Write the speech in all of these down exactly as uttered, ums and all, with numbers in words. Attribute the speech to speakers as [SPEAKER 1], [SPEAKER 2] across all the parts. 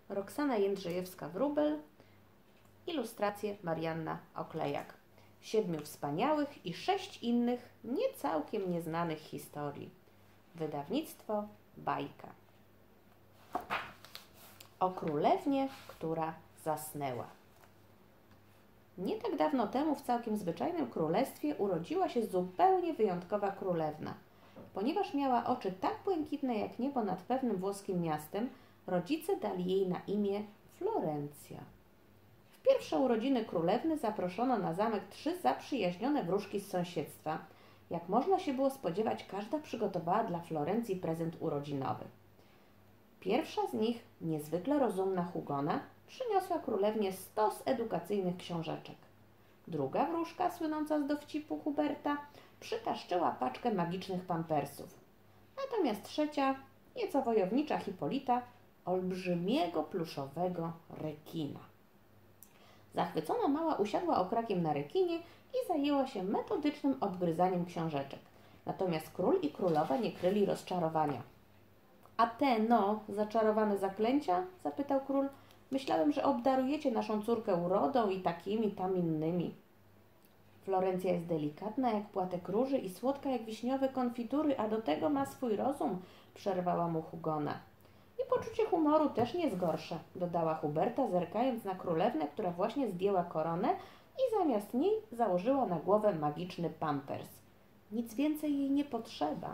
[SPEAKER 1] Roxana Jędrzejewska-Wróbel, ilustracje Marianna Oklejak. Siedmiu wspaniałych i sześć innych, nie całkiem nieznanych historii. Wydawnictwo Bajka. O królewnie, która zasnęła. Nie tak dawno temu w całkiem zwyczajnym królestwie urodziła się zupełnie wyjątkowa królewna. Ponieważ miała oczy tak błękitne jak niebo nad pewnym włoskim miastem, rodzice dali jej na imię Florencja. W pierwsze urodziny królewny zaproszono na zamek trzy zaprzyjaźnione wróżki z sąsiedztwa. Jak można się było spodziewać, każda przygotowała dla Florencji prezent urodzinowy. Pierwsza z nich, niezwykle rozumna Hugona, przyniosła królewnie stos edukacyjnych książeczek. Druga wróżka, słynąca z dowcipu Huberta, przytaszczyła paczkę magicznych pampersów. Natomiast trzecia, nieco wojownicza Hipolita, olbrzymiego pluszowego rekina. Zachwycona mała usiadła okrakiem na rekinie i zajęła się metodycznym obgryzaniem książeczek. Natomiast król i królowa nie kryli rozczarowania. A te, no, zaczarowane zaklęcia? Zapytał król. Myślałem, że obdarujecie naszą córkę urodą i takimi tam innymi. Florencja jest delikatna jak płatek róży i słodka jak wiśniowe konfitury, a do tego ma swój rozum, przerwała mu Hugona. I poczucie humoru też nie jest gorsze, dodała Huberta, zerkając na królewnę, która właśnie zdjęła koronę i zamiast niej założyła na głowę magiczny pampers. Nic więcej jej nie potrzeba.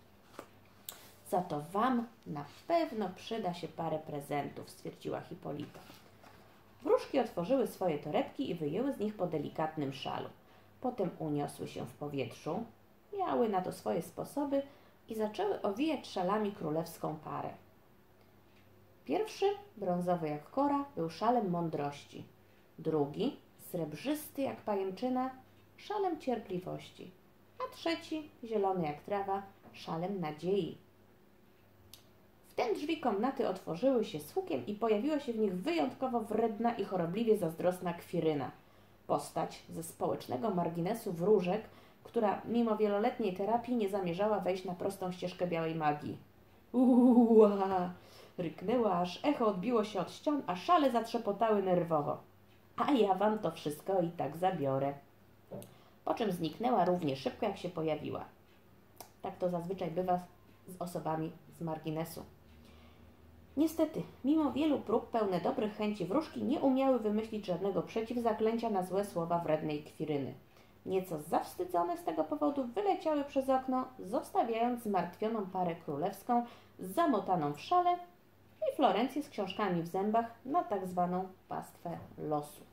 [SPEAKER 1] Za to wam na pewno przyda się parę prezentów, stwierdziła Hipolita. Wróżki otworzyły swoje torebki i wyjęły z nich po delikatnym szalu. Potem uniosły się w powietrzu, miały na to swoje sposoby i zaczęły owijać szalami królewską parę. Pierwszy, brązowy jak kora, był szalem mądrości. Drugi, srebrzysty jak pajęczyna, szalem cierpliwości. A trzeci, zielony jak trawa, szalem nadziei. Wtem drzwi komnaty otworzyły się z hukiem i pojawiła się w nich wyjątkowo wredna i chorobliwie zazdrosna Kwiryna. Postać ze społecznego marginesu wróżek, która mimo wieloletniej terapii nie zamierzała wejść na prostą ścieżkę białej magii. Uua! Ryknęła, aż echo odbiło się od ścian, a szale zatrzepotały nerwowo. A ja wam to wszystko i tak zabiorę. Po czym zniknęła równie szybko, jak się pojawiła. Tak to zazwyczaj bywa z osobami z marginesu. Niestety, mimo wielu prób pełne dobrych chęci wróżki nie umiały wymyślić żadnego przeciwzaklęcia na złe słowa wrednej Kwiryny. Nieco zawstydzone z tego powodu wyleciały przez okno, zostawiając zmartwioną parę królewską zamotaną w szale i Florencję z książkami w zębach na tak zwaną pastwę losu.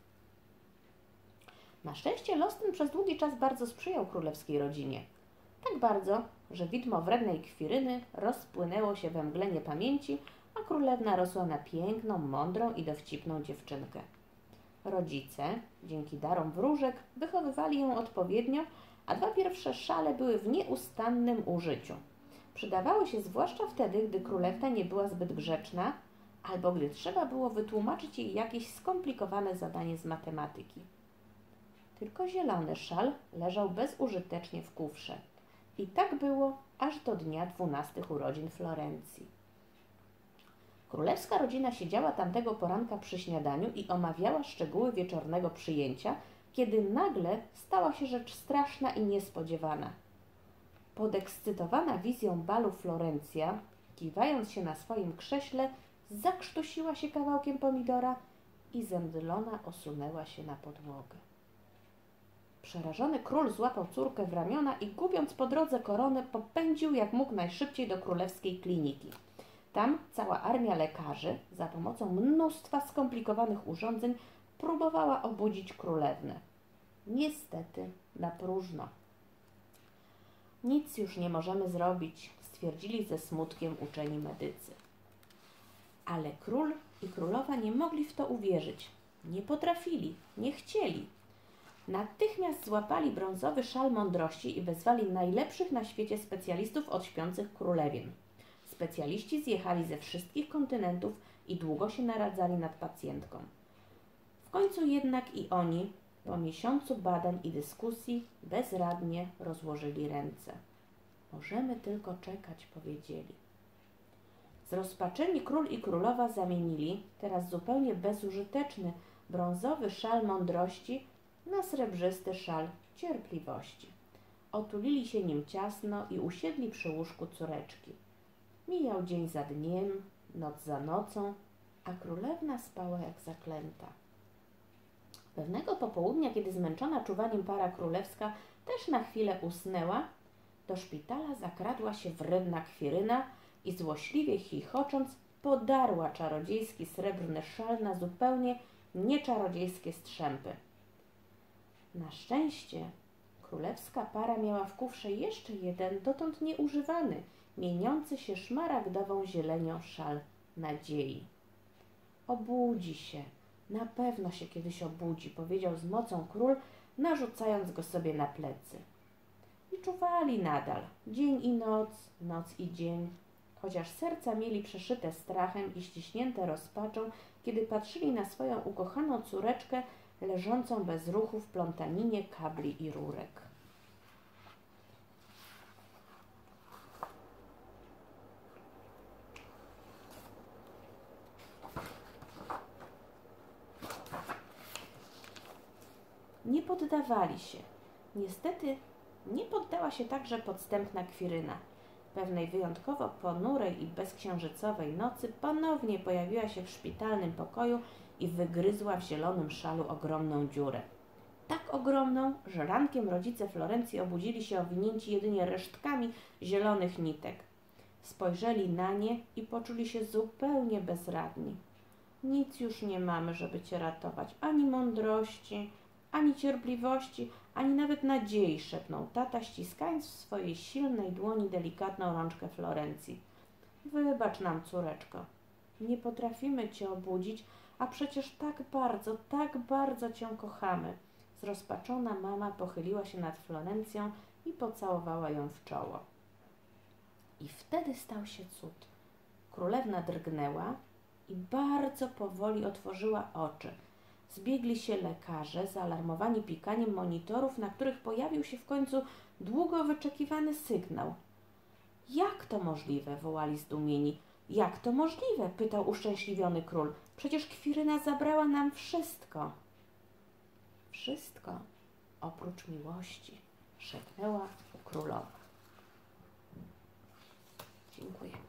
[SPEAKER 1] Na szczęście los ten przez długi czas bardzo sprzyjał królewskiej rodzinie. Tak bardzo, że widmo wrednej Kwiryny rozpłynęło się we mgle niepamięci, a królewna rosła na piękną, mądrą i dowcipną dziewczynkę. Rodzice, dzięki darom wróżek, wychowywali ją odpowiednio, a dwa pierwsze szale były w nieustannym użyciu. Przydawały się zwłaszcza wtedy, gdy królewna nie była zbyt grzeczna, albo gdy trzeba było wytłumaczyć jej jakieś skomplikowane zadanie z matematyki. Tylko zielony szal leżał bezużytecznie w kufrze. I tak było aż do dnia dwunastych urodzin Florencji. Królewska rodzina siedziała tamtego poranka przy śniadaniu i omawiała szczegóły wieczornego przyjęcia, kiedy nagle stała się rzecz straszna i niespodziewana. Podekscytowana wizją balu Florencja, kiwając się na swoim krześle, zakrztusiła się kawałkiem pomidora i zemdlona osunęła się na podłogę. Przerażony król złapał córkę w ramiona i gubiąc po drodze koronę, popędził jak mógł najszybciej do królewskiej kliniki. Tam cała armia lekarzy za pomocą mnóstwa skomplikowanych urządzeń próbowała obudzić królewnę. Niestety na próżno. Nic już nie możemy zrobić, stwierdzili ze smutkiem uczeni medycy. Ale król i królowa nie mogli w to uwierzyć. Nie potrafili, nie chcieli. Natychmiast złapali brązowy szal mądrości i wezwali najlepszych na świecie specjalistów od śpiących królewien. Specjaliści zjechali ze wszystkich kontynentów i długo się naradzali nad pacjentką. W końcu jednak i oni, po miesiącu badań i dyskusji, bezradnie rozłożyli ręce. Możemy tylko czekać, powiedzieli. Zrozpaczeni król i królowa zamienili teraz zupełnie bezużyteczny brązowy szal mądrości na srebrzysty szal cierpliwości. Otulili się nim ciasno i usiedli przy łóżku córeczki. Mijał dzień za dniem, noc za nocą, a królewna spała jak zaklęta. Pewnego popołudnia, kiedy zmęczona czuwaniem para królewska też na chwilę usnęła, do szpitala zakradła się wredna Kwiryna i złośliwie chichocząc podarła czarodziejski srebrny szal na zupełnie nieczarodziejskie strzępy. Na szczęście królewska para miała w kufrze jeszcze jeden, dotąd nieużywany, mieniący się szmaragdową zielenią szal nadziei. Obudzi się, na pewno się kiedyś obudzi, powiedział z mocą król, narzucając go sobie na plecy. I czuwali nadal, dzień i noc, noc i dzień, chociaż serca mieli przeszyte strachem i ściśnięte rozpaczą, kiedy patrzyli na swoją ukochaną córeczkę leżącą bez ruchu w plątaninie kabli i rurek. Nie poddawali się. Niestety nie poddała się także podstępna Kwiryna. Pewnej wyjątkowo ponurej i bezksiężycowej nocy ponownie pojawiła się w szpitalnym pokoju i wygryzła w zielonym szalu ogromną dziurę. Tak ogromną, że rankiem rodzice Florencji obudzili się owinięci jedynie resztkami zielonych nitek. Spojrzeli na nie i poczuli się zupełnie bezradni. Nic już nie mamy, żeby cię ratować, ani mądrości, ani cierpliwości, ani nawet nadziei, szepnął tata, ściskając w swojej silnej dłoni delikatną rączkę Florencji. Wybacz nam, córeczko. Nie potrafimy cię obudzić, a przecież tak bardzo, tak bardzo cię kochamy. Zrozpaczona mama pochyliła się nad Florencją i pocałowała ją w czoło. I wtedy stał się cud. Królewna drgnęła i bardzo powoli otworzyła oczy. Zbiegli się lekarze, zaalarmowani pikaniem monitorów, na których pojawił się w końcu długo wyczekiwany sygnał. Jak to możliwe? Wołali zdumieni. Jak to możliwe? Pytał uszczęśliwiony król. Przecież Kwiryna zabrała nam wszystko. Wszystko oprócz miłości, szepnęła królowa. Dziękuję.